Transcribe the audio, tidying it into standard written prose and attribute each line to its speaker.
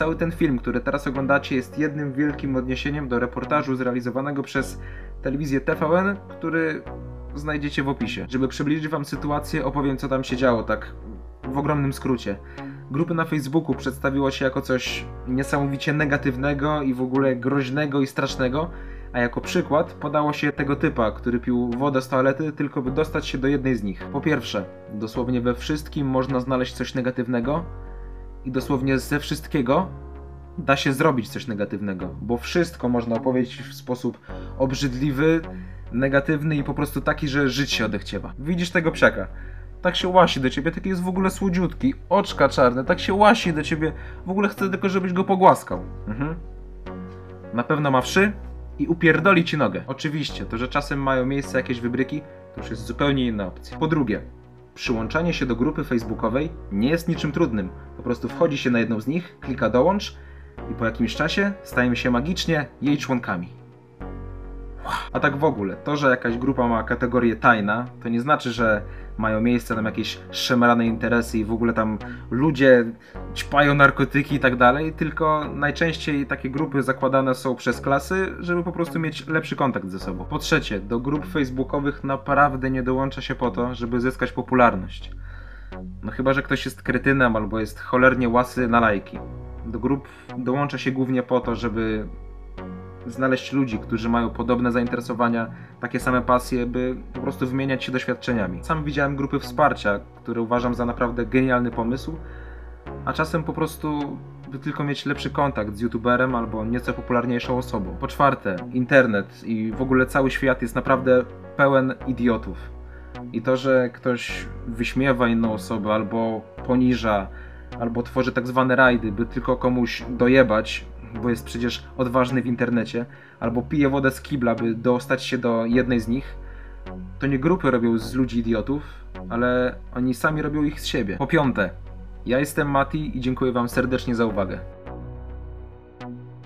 Speaker 1: Cały ten film, który teraz oglądacie, jest jednym wielkim odniesieniem do reportażu zrealizowanego przez telewizję TVN, który znajdziecie w opisie. Żeby przybliżyć wam sytuację, opowiem, co tam się działo, tak w ogromnym skrócie. Grupy na Facebooku przedstawiło się jako coś niesamowicie negatywnego i w ogóle groźnego i strasznego, a jako przykład podało się tego typa, który pił wodę z toalety tylko by dostać się do jednej z nich. Po pierwsze, dosłownie we wszystkim można znaleźć coś negatywnego i dosłownie ze wszystkiego da się zrobić coś negatywnego, bo wszystko można opowiedzieć w sposób obrzydliwy, negatywny i po prostu taki, że żyć się odechciewa. Widzisz tego psiaka? Tak się łasi do ciebie, taki jest w ogóle słodziutki, oczka czarne, tak się łasi do ciebie, w ogóle chce tylko, żebyś go pogłaskał. Na pewno ma wszy i upierdoli ci nogę. Oczywiście, to, że czasem mają miejsce jakieś wybryki, to już jest zupełnie inna opcja. Po drugie, przyłączanie się do grupy facebookowej nie jest niczym trudnym. Po prostu wchodzi się na jedną z nich, klika dołącz i po jakimś czasie stajemy się magicznie jej członkami. A tak w ogóle, to, że jakaś grupa ma kategorię tajna, to nie znaczy, że mają miejsce tam jakieś szemrane interesy i w ogóle tam ludzie ćpają narkotyki i tak dalej, tylko najczęściej takie grupy zakładane są przez klasy, żeby po prostu mieć lepszy kontakt ze sobą. Po trzecie, do grup facebookowych naprawdę nie dołącza się po to, żeby zyskać popularność. No chyba, że ktoś jest kretynem albo jest cholernie łasy na lajki. Do grup dołącza się głównie po to, żeby znaleźć ludzi, którzy mają podobne zainteresowania, takie same pasje, by po prostu wymieniać się doświadczeniami. Sam widziałem grupy wsparcia, które uważam za naprawdę genialny pomysł, a czasem po prostu by tylko mieć lepszy kontakt z youtuberem albo nieco popularniejszą osobą. Po czwarte, internet i w ogóle cały świat jest naprawdę pełen idiotów. I to, że ktoś wyśmiewa inną osobę albo poniża, albo tworzy tak zwane rajdy, by tylko komuś dojebać, bo jest przecież odważny w internecie, albo pije wodę z kibla, by dostać się do jednej z nich, to nie grupy robią z ludzi idiotów, ale oni sami robią ich z siebie. Po piąte, ja jestem Mati i dziękuję wam serdecznie za uwagę.